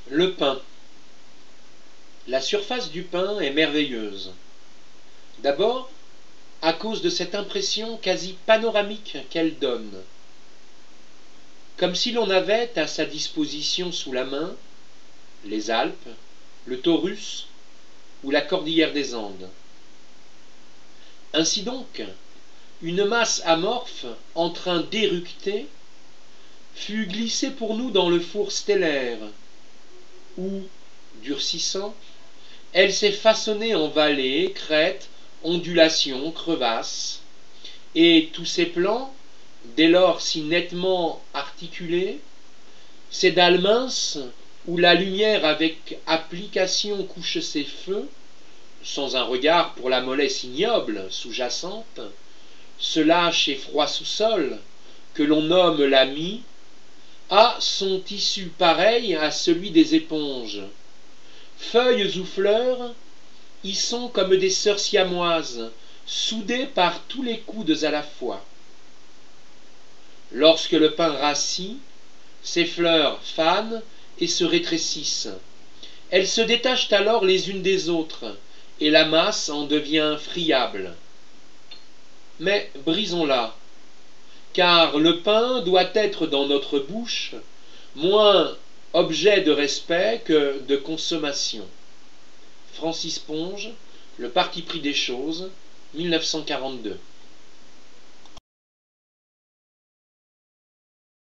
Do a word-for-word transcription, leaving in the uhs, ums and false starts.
Le pain. La surface du pain est merveilleuse. D'abord, à cause de cette impression quasi panoramique qu'elle donne. Comme si l'on avait à sa disposition sous la main les Alpes, le Taurus ou la cordillère des Andes. Ainsi donc, une masse amorphe en train d'éructer fut glissée pour nous dans le four stellaire, où, durcissant, elle s'est façonnée en vallées, crêtes, ondulations, crevasses, et tous ces plans, dès lors si nettement articulés, ces dalles minces où la lumière avec application couche ses feux, sans un regard pour la mollesse ignoble sous-jacente, ce lâche et froid sous-sol, que l'on nomme la mie, a son tissu pareil à celui des éponges. Feuilles ou fleurs y sont comme des sœurs siamoises, soudées par tous les coudes à la fois. Lorsque le pain rassit, ces fleurs fanent et se rétrécissent. Elles se détachent alors les unes des autres, et la masse en devient friable. Mais brisons-la, car le pain doit être dans notre bouche moins objet de respect que de consommation. Francis Ponge, Le parti pris des choses, mille neuf cent quarante-deux.